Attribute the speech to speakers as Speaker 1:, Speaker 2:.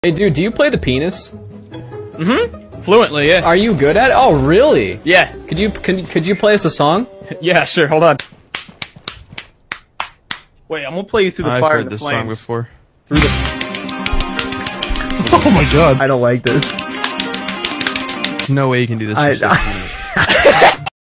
Speaker 1: Hey dude, do you play the penis?
Speaker 2: Mm-hmm. Fluently, yeah.
Speaker 1: Are you good at it? Oh, really?
Speaker 2: Yeah.
Speaker 1: Could you play us a song?
Speaker 2: Yeah, sure. Hold on. Wait, I'm gonna play you through the fire and the flames.
Speaker 3: I've heard this song before.
Speaker 1: Through the
Speaker 3: Oh my god.
Speaker 1: I don't like this.
Speaker 3: No way you can do this. For